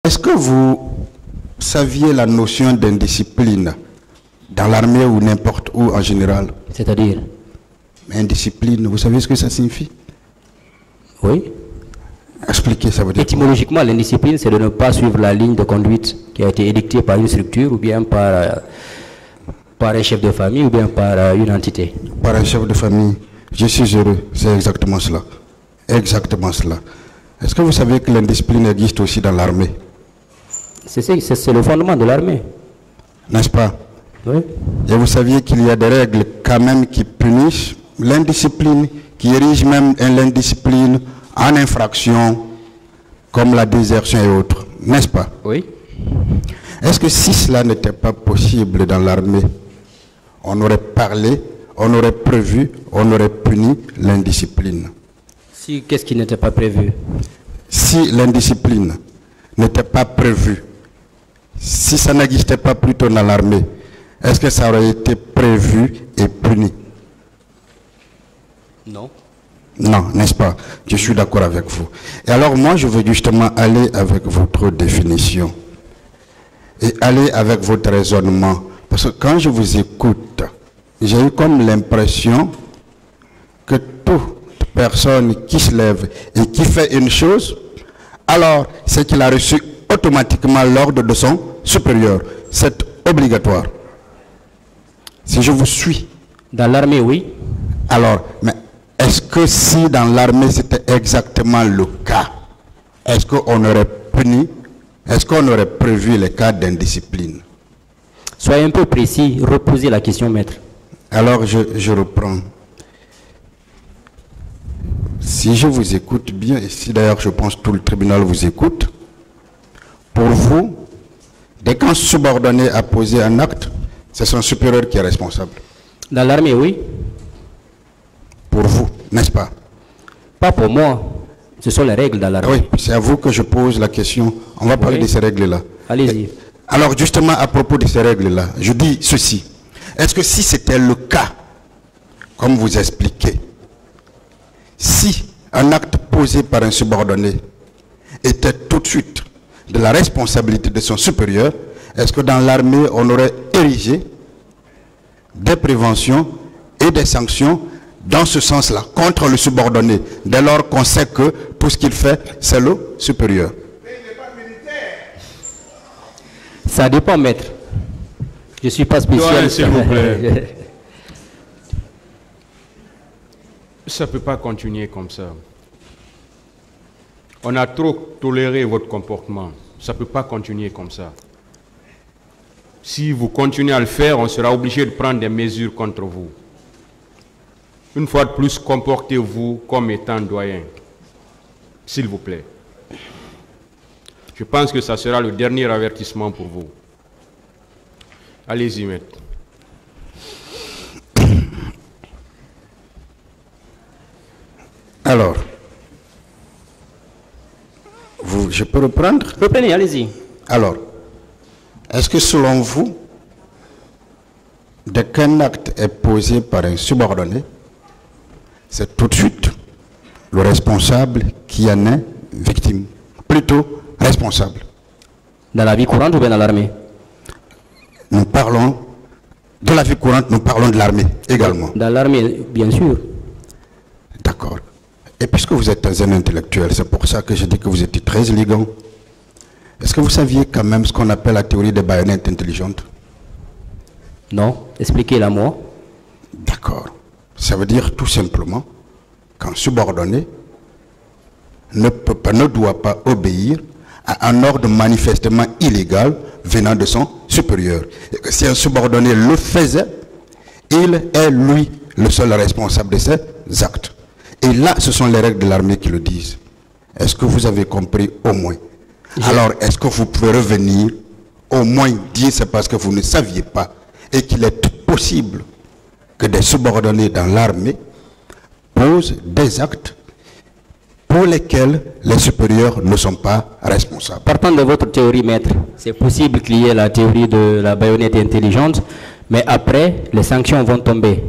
est-ce que vous saviez la notion d'indiscipline dans l'armée ou n'importe où en général? C'est-à-dire? Indiscipline, vous savez ce que ça signifie? Oui. Expliquez, ça veut dire. Étymologiquement, l'indiscipline, c'est de ne pas suivre la ligne de conduite qui a été édictée par une structure ou bien par un chef de famille ou bien par une entité. Par un chef de famille. Je suis heureux, c'est exactement cela. Exactement cela. Est-ce que vous savez que l'indiscipline existe aussi dans l'armée? C'est le fondement de l'armée. N'est-ce pas? Oui. Et vous saviez qu'il y a des règles quand même qui punissent l'indiscipline, qui érigent même l'indiscipline en infraction, comme la désertion et autres, n'est-ce pas? Oui. Est-ce que si cela n'était pas possible dans l'armée, on aurait parlé, on aurait prévu, on aurait puni l'indiscipline? Si, qu'est-ce qui n'était pas prévu? Si l'indiscipline n'était pas prévue, si ça n'existait pas plutôt dans l'armée, est-ce que ça aurait été prévu et puni? Non. Non, n'est-ce pas? Je suis d'accord avec vous. Et alors moi, je veux justement aller avec votre définition et aller avec votre raisonnement. Parce que quand je vous écoute, j'ai eu comme l'impression que toute personne qui se lève et qui fait une chose, alors c'est qu'il a reçu automatiquement l'ordre de son supérieur. C'est obligatoire. Si je vous suis. Dans l'armée, oui. Alors, mais est-ce que si dans l'armée c'était exactement le cas, est-ce qu'on aurait puni, est-ce qu'on aurait prévu les cas d'indiscipline? Soyez un peu précis, reposez la question, maître. Alors je reprends. Si je vous écoute bien, et si d'ailleurs je pense que tout le tribunal vous écoute, pour vous, dès qu'un subordonné a posé un acte, c'est son supérieur qui est responsable. Dans l'armée, oui. Pour vous, n'est-ce pas? Pas pour moi. Ce sont les règles dans l'armée. Oui, c'est à vous que je pose la question. On va parler de ces règles-là. Allez-y. Alors justement, à propos de ces règles-là, je dis ceci. Est-ce que si c'était le cas, comme vous expliquez, si un acte posé par un subordonné était tout de suite de la responsabilité de son supérieur, est-ce que dans l'armée, on aurait érigé des préventions et des sanctions dans ce sens-là, contre le subordonné, dès lors qu'on sait que tout ce qu'il fait, c'est le supérieur? Ça dépend, maître. Je ne suis pas spécialiste. S'il vous plaît. Ça ne peut pas continuer comme ça. On a trop toléré votre comportement. Ça ne peut pas continuer comme ça. Si vous continuez à le faire, on sera obligé de prendre des mesures contre vous. Une fois de plus, comportez-vous comme étant doyen. S'il vous plaît. Je pense que ça sera le dernier avertissement pour vous. Allez-y, maître. Alors, je peux reprendre? Reprenez, allez-y. Alors, est-ce que selon vous, dès qu'un acte est posé par un subordonné, c'est tout de suite le responsable qui en est victime? Plutôt responsable. Dans la vie courante ou bien dans l'armée? Nous parlons de la vie courante, nous parlons de l'armée également. Dans l'armée, bien sûr. D'accord. Et puisque vous êtes un intellectuel, c'est pour ça que je dis que vous étiez très élégant. Est-ce que vous saviez quand même ce qu'on appelle la théorie des baïonnettes intelligentes? Non. Expliquez-la moi. D'accord. Ça veut dire tout simplement qu'un subordonné ne doit pas obéir à un ordre manifestement illégal venant de son supérieur. Et que si un subordonné le faisait, il est lui le seul responsable de ses actes. Et là, ce sont les règles de l'armée qui le disent. Est-ce que vous avez compris au moins? Alors, est-ce que vous pouvez revenir, au moins dire c'est parce que vous ne saviez pas et qu'il est possible que des subordonnés dans l'armée posent des actes pour lesquels les supérieurs ne sont pas responsables? Partant de votre théorie, maître, c'est possible qu'il y ait la théorie de la baïonnette intelligente, mais après, les sanctions vont tomber.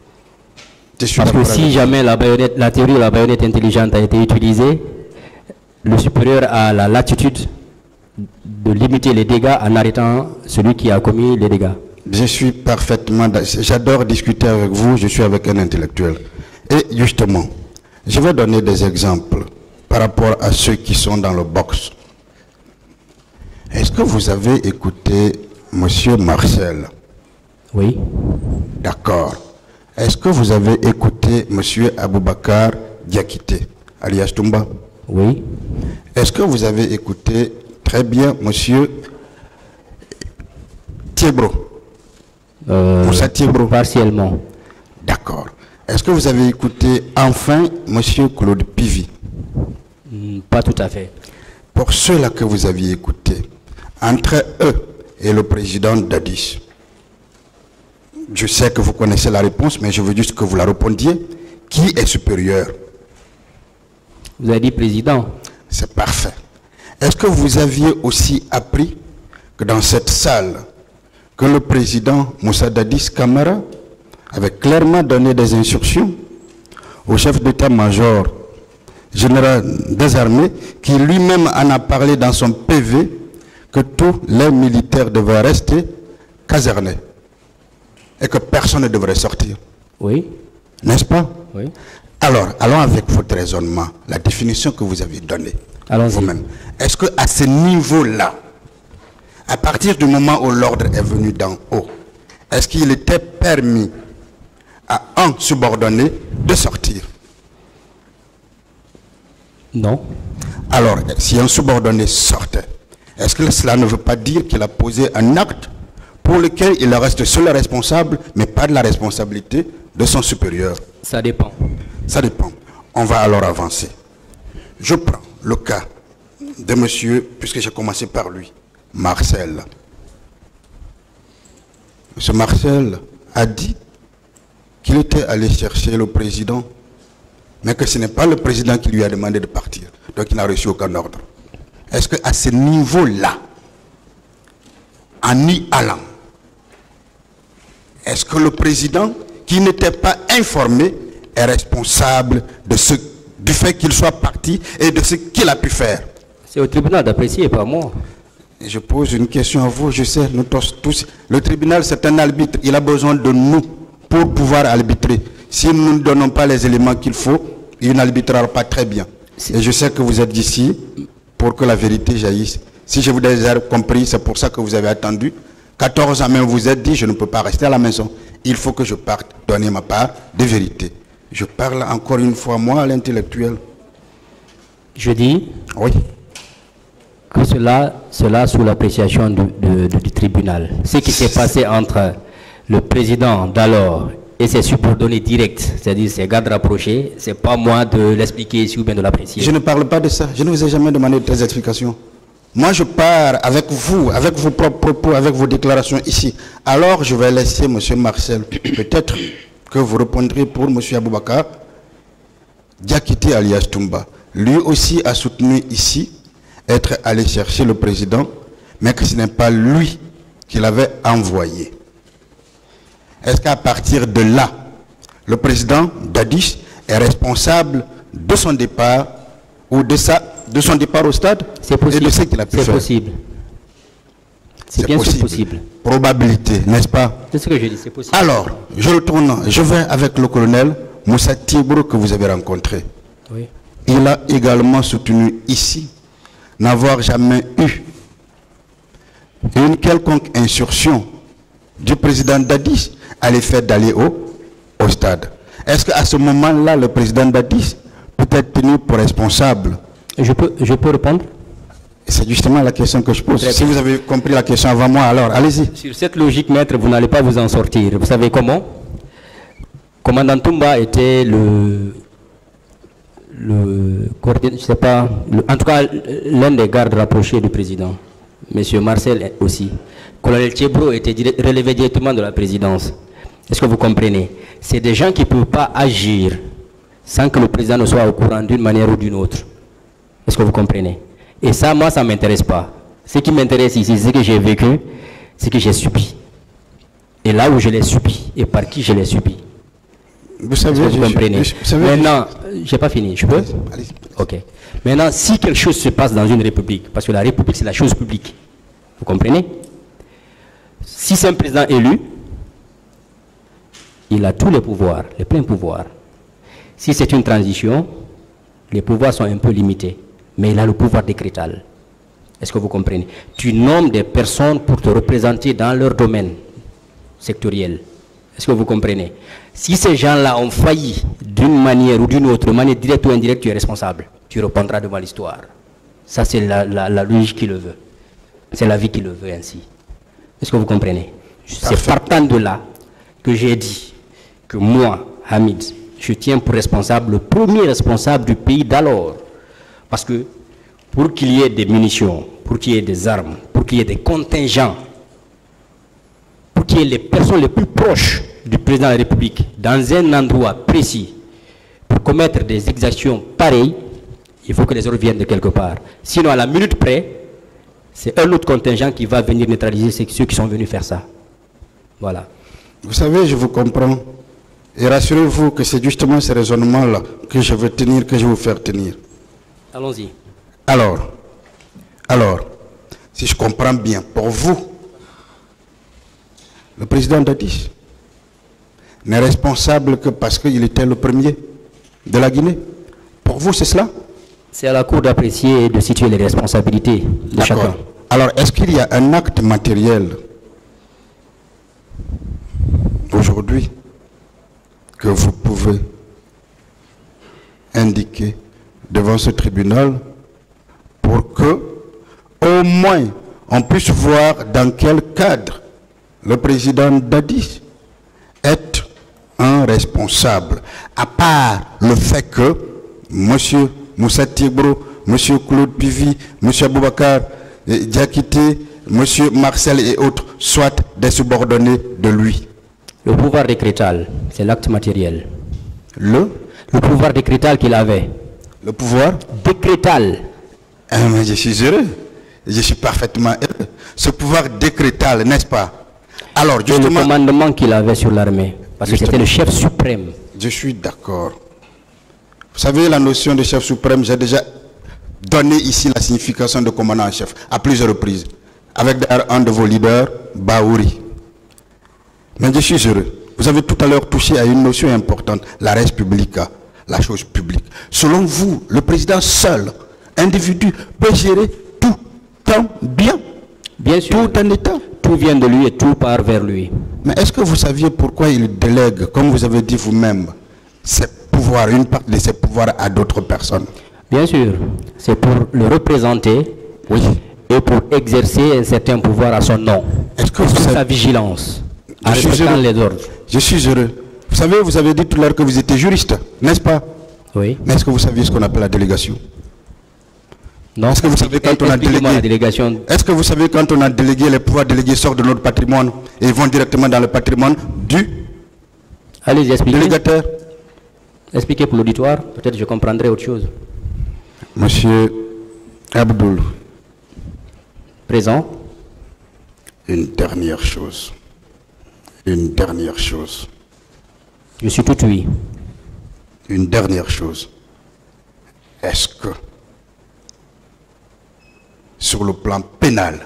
Parce que si jamais la théorie de la baïonnette intelligente a été utilisée, le supérieur a la latitude de limiter les dégâts en arrêtant celui qui a commis les dégâts. Je suis parfaitement... J'adore discuter avec vous, je suis avec un intellectuel. Et justement, je vais donner des exemples par rapport à ceux qui sont dans le box. Est-ce que vous avez écouté M. Marcel? Oui. D'accord. Est-ce que vous avez écouté M. Aboubakar Diakité, alias Toumba? Oui. Est-ce que vous avez écouté très bien M. Thiebro? Moussa Thiebro? Partiellement. D'accord. Est-ce que vous avez écouté enfin M. Claude Pivy? Pas tout à fait. Pour ceux-là que vous aviez écoutés, entre eux et le président Dadis, je sais que vous connaissez la réponse, mais je veux juste que vous la répondiez. Qui est supérieur? Vous avez dit président. C'est parfait. Est-ce que vous aviez aussi appris que dans cette salle, que le président Moussa Dadis Camara avait clairement donné des instructions au chef d'état-major général des armées, qui lui-même en a parlé dans son PV, que tous les militaires devaient rester casernés et que personne ne devrait sortir? Oui. N'est-ce pas? Oui. Alors, allons avec votre raisonnement, la définition que vous avez donnée vous-même. Est-ce qu'à ce niveau-là, à partir du moment où l'ordre est venu d'en haut, est-ce qu'il était permis à un subordonné de sortir? Non. Alors, si un subordonné sortait, est-ce que cela ne veut pas dire qu'il a posé un acte pour lequel il reste seul responsable, mais pas de la responsabilité de son supérieur? Ça dépend. Ça dépend. On va alors avancer. Je prends le cas de monsieur, puisque j'ai commencé par lui, Marcel. Monsieur Marcel a dit qu'il était allé chercher le président, mais que ce n'est pas le président qui lui a demandé de partir. Donc il n'a reçu aucun ordre. Est-ce qu'à ce niveau-là, en y allant, est-ce que le président, qui n'était pas informé, est responsable de du fait qu'il soit parti et de ce qu'il a pu faire? C'est au tribunal d'apprécier, pas moi. Je pose une question à vous, je sais, nous tous. Le tribunal, c'est un arbitre, il a besoin de nous pour pouvoir arbitrer. Si nous ne donnons pas les éléments qu'il faut, il n'arbitrera pas très bien. Et je sais que vous êtes ici pour que la vérité jaillisse. Si je vous ai compris, c'est pour ça que vous avez attendu. 14 ans même, vous êtes dit, je ne peux pas rester à la maison. Il faut que je parte, donner ma part de vérité. Je parle encore une fois, moi, à l'intellectuel. Je dis oui. Que cela sous l'appréciation du tribunal. Ce qui s'est passé entre le président d'alors et ses subordonnés directs, c'est-à-dire ses gardes rapprochés, c'est pas moi de l'expliquer ici ou bien de l'apprécier. Je ne parle pas de ça. Je ne vous ai jamais demandé des explications. Moi, je pars avec vous, avec vos propres propos, avec vos déclarations ici. Alors, je vais laisser M. Marcel. Peut-être que vous répondrez pour M. Aboubakar Diakité alias Toumba. Lui aussi a soutenu ici être allé chercher le président, mais que ce n'est pas lui qui l'avait envoyé. Est-ce qu'à partir de là, le président Dadis est responsable de son départ ou de son départ au stade et de ce qu'il a pu faire? C'est possible. C'est bien sûr possible. Probabilité, n'est-ce pas? C'est ce que je dis, c'est possible. Alors, je retourne, je vais avec le colonel Moussa Thiebro que vous avez rencontré. Oui. Il a également soutenu ici n'avoir jamais eu une quelconque instruction du président Dadis à l'effet d'aller au stade. Est-ce qu'à ce moment-là, le président Dadis peut être tenu pour responsable? Je peux répondre? C'est justement la question que je pose. Si vous avez compris la question avant moi, alors allez-y. Sur cette logique, maître, vous n'allez pas vous en sortir. Vous savez comment? Commandant Toumba était je sais pas, en tout cas, l'un des gardes rapprochés du président. Monsieur Marcel aussi. Colonel Thiebro était relevé directement de la présidence. Est-ce que vous comprenez? C'est des gens qui ne peuvent pas agir sans que le président ne soit au courant d'une manière ou d'une autre. Est-ce que vous comprenez? Et ça, moi, ça ne m'intéresse pas. Ce qui m'intéresse ici, c'est ce que j'ai vécu, c'est que j'ai subi. Et là où je l'ai subi, et par qui je l'ai subi. Vous savez, vous comprenez. Maintenant, je n'ai pas fini, je peux? Allez-y. Ok. Maintenant, si quelque chose se passe dans une république, parce que la république, c'est la chose publique, vous comprenez? Si c'est un président élu, il a tous les pouvoirs, les pleins pouvoirs. Si c'est une transition, les pouvoirs sont un peu limités, mais il a le pouvoir décrétal. Est-ce que vous comprenez? Tu nommes des personnes pour te représenter dans leur domaine sectoriel. Est-ce que vous comprenez? Si ces gens-là ont failli d'une manière ou d'une autre, manière directe ou indirecte, tu es responsable. Tu répondras devant l'histoire. Ça, c'est la logique qui le veut. C'est la vie qui le veut ainsi. Est-ce que vous comprenez? C'est partant de là que j'ai dit que moi, Hamid, je tiens pour responsable le premier responsable du pays d'alors. Parce que pour qu'il y ait des munitions, pour qu'il y ait des armes, pour qu'il y ait des contingents, pour qu'il y ait les personnes les plus proches du président de la République dans un endroit précis pour commettre des exactions pareilles, il faut que les ordres viennent de quelque part. Sinon, à la minute près, c'est un autre contingent qui va venir neutraliser ceux qui sont venus faire ça. Voilà. Vous savez, je vous comprends. Et rassurez-vous que c'est justement ce raisonnement-là que je veux tenir, que je vais vous faire tenir. Allons-y. Alors, si je comprends bien, pour vous, le président Dadis n'est responsable que parce qu'il était le premier de la Guinée. Pour vous, c'est cela? C'est à la Cour d'apprécier et de situer les responsabilités de chacun. Alors, est-ce qu'il y a un acte matériel aujourd'hui que vous pouvez indiquer devant ce tribunal pour que, au moins, on puisse voir dans quel cadre le président Dadis est un responsable, à part le fait que M. Moussa Tiebro, M. Claude Pivy, M. Aboubakar Diakité, M. Marcel et autres soient des subordonnés de lui. Le pouvoir décrétal, c'est l'acte matériel. Le pouvoir décrétal qu'il avait. Le pouvoir décrétal. Mais je suis heureux. Je suis parfaitement heureux. Ce pouvoir décrétal, n'est-ce pas? Alors, justement, le commandement qu'il avait sur l'armée. Parce que c'était le chef suprême. Je suis d'accord. Vous savez, la notion de chef suprême, j'ai déjà donné ici la signification de commandant en chef à plusieurs reprises. Avec un de vos leaders, Baouri. Mais je suis heureux. Vous avez tout à l'heure touché à une notion importante, la res publica, la chose publique. Selon vous, le président seul, individu, peut gérer tout en bien? Bien sûr. Tout en état? Tout vient de lui et tout part vers lui. Mais est-ce que vous saviez pourquoi il délègue, comme vous avez dit vous-même, ses pouvoirs, une partie de ses pouvoirs à d'autres personnes? Bien sûr. C'est pour le représenter, oui, et pour exercer un certain pouvoir à son nom. Est-ce que vous savez sa vigilance, en je respectant les ordres? Je suis heureux. Vous savez, vous avez dit tout à l'heure que vous étiez juriste, n'est-ce pas? Oui. Mais est-ce que vous saviez ce qu'on appelle la délégation? Non. Est-ce que vous savez quand on a délégué la délégation? Est-ce que vous savez quand on a délégué, les pouvoirs délégués sortent de notre patrimoine et vont directement dans le patrimoine du Allez-y, expliquez. délégataire? Expliquez pour l'auditoire, peut-être je comprendrai autre chose. Monsieur Abdoul. Présent. Une dernière chose. Une dernière chose. Je suis tout oui. Une dernière chose. Est-ce que, sur le plan pénal,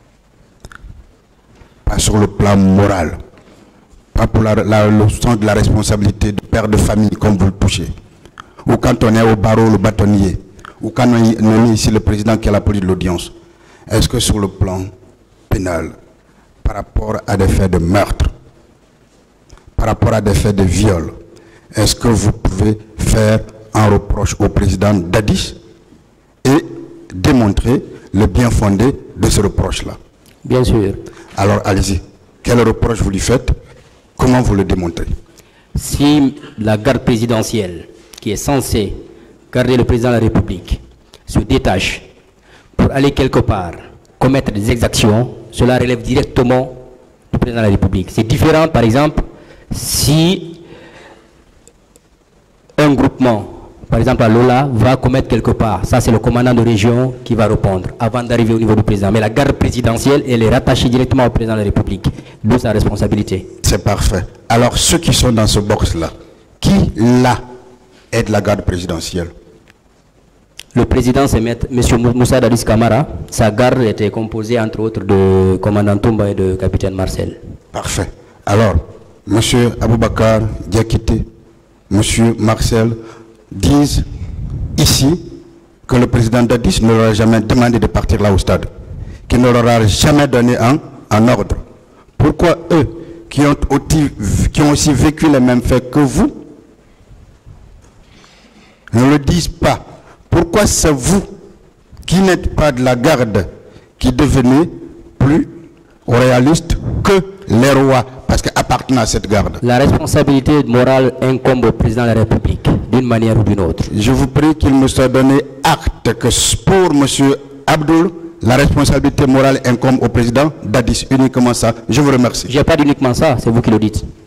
pas sur le plan moral, pas pour le sens de la responsabilité de père de famille comme vous le touchez, ou quand on est au barreau, le bâtonnier, ou quand on est ici le président qui a la police de l'audience, est-ce que sur le plan pénal, par rapport à des faits de meurtre, par rapport à des faits de viol, est-ce que vous pouvez faire un reproche au président Dadis et démontrer le bien fondé de ce reproche-là? Bien sûr. Alors allez-y. Quel reproche vous lui faites? Comment vous le démontrez? Si la garde présidentielle, qui est censée garder le président de la République, se détache pour aller quelque part, commettre des exactions, cela relève directement du président de la République. C'est différent, par exemple, si un groupement, par exemple à Lola, va commettre quelque part. Ça, c'est le commandant de région qui va répondre avant d'arriver au niveau du président. Mais la garde présidentielle, elle est rattachée directement au président de la République, d'où sa responsabilité. C'est parfait. Alors, ceux qui sont dans ce box-là, Qui là est de la garde présidentielle? Le président, c'est M. Moussa Dadis Camara. Sa garde était composée entre autres de commandant Toumba et de capitaine Marcel. Parfait. Alors, M. Aboubakar Diakité, M. Marcel disent ici que le président Dadis ne leur a jamais demandé de partir là au stade, qu'il ne leur a jamais donné un ordre. Pourquoi eux, qui ont aussi vécu les mêmes faits que vous, ne le disent pas? Pourquoi c'est vous qui n'êtes pas de la garde qui devenez plus royaliste que les rois, parce qu'appartenant à cette garde? La responsabilité morale incombe au président de la République, d'une manière ou d'une autre. Je vous prie qu'il me soit donné acte que pour M. Abdoul, la responsabilité morale incombe au président Dadis. Uniquement ça. Je vous remercie. Je n'ai pas uniquement ça, c'est vous qui le dites.